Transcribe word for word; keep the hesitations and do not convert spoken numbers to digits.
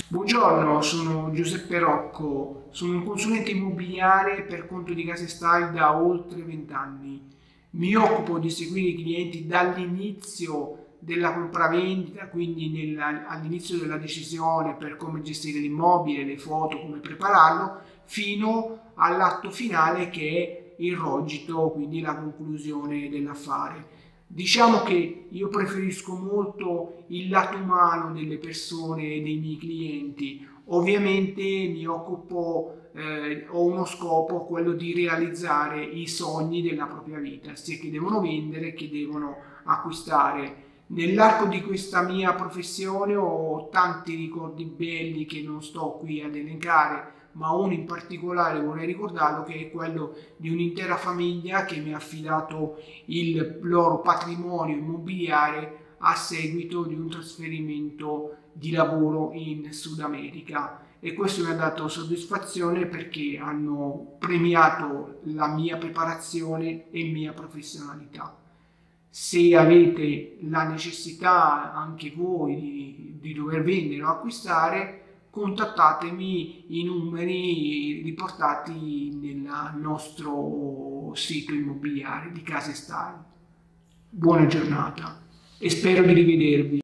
Buongiorno, sono Giuseppe Rocco, sono un consulente immobiliare per conto di Case Style da oltre venti anni. Mi occupo di seguire i clienti dall'inizio della compravendita, quindi nella- all'inizio della decisione per come gestire l'immobile, le foto, come prepararlo, fino all'atto finale che è il rogito, quindi la conclusione dell'affare. Diciamo che io preferisco molto il lato umano delle persone e dei miei clienti. Ovviamente mi occupo, eh, ho uno scopo, quello di realizzare i sogni della propria vita, sia che devono vendere che devono acquistare. Nell'arco di questa mia professione ho tanti ricordi belli che non sto qui ad elencare, ma uno in particolare vorrei ricordarlo, che è quello di un'intera famiglia che mi ha affidato il loro patrimonio immobiliare a seguito di un trasferimento di lavoro in Sud America, e questo mi ha dato soddisfazione perché hanno premiato la mia preparazione e mia professionalità. Se avete la necessità anche voi di, di dover vendere o acquistare, contattatemi, i numeri riportati nel nostro sito immobiliare di Case Style. Buona giornata e spero di rivedervi.